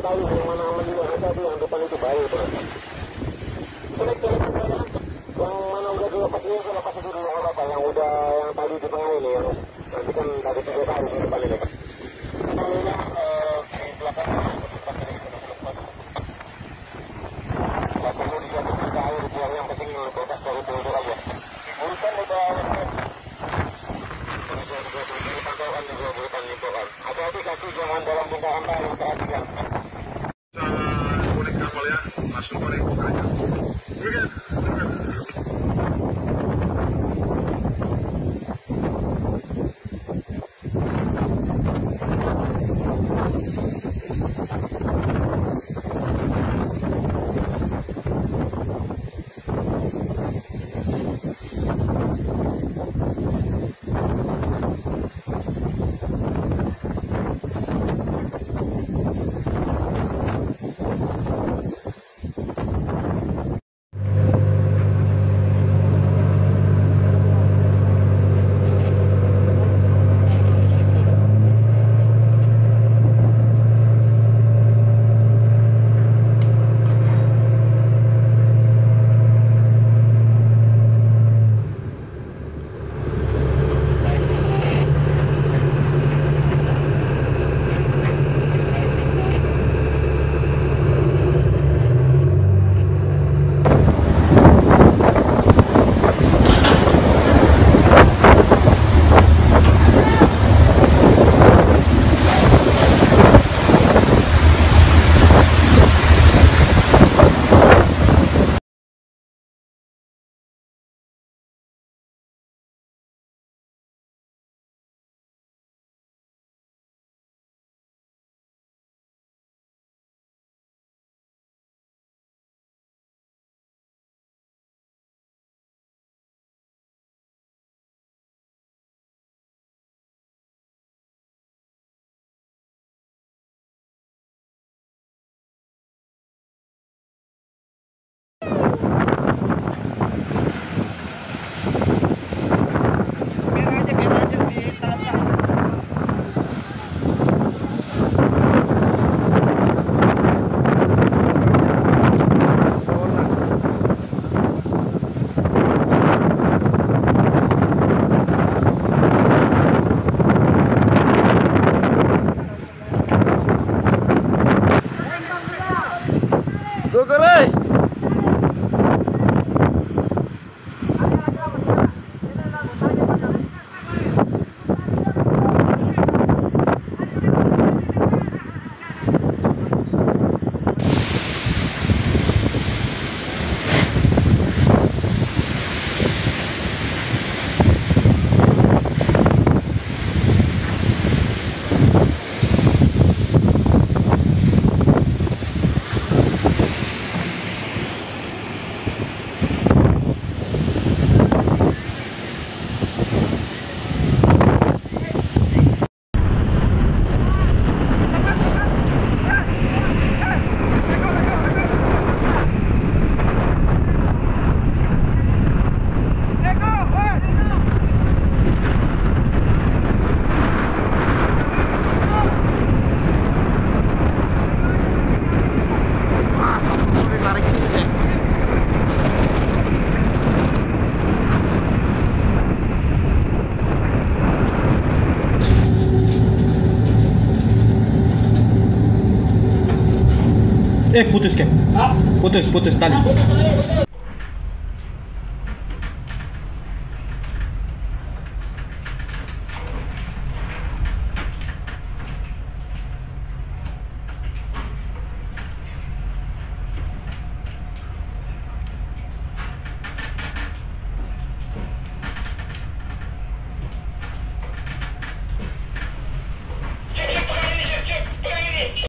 tahu yang mana aman juga, nanti ada yang depan itu bahaya bro. Jelek-jelek yang mana udah dilepas ini, lepas itu dulu apa yang udah yang tadi di tengah ini yang nanti kan tadi 3 kali di depan ini kan. Soalnya di belakang nggak perlu dijatuhin ke air, biar yang penting bebas dari peluru aja. Urusan udah pantauan juga bukan itu kan. Hati-hati kaki jangan dalam bongkahan yang perhatikan. Konek kapal ya, langsung konek aja. Weekend. Putus Cap. Putus tali.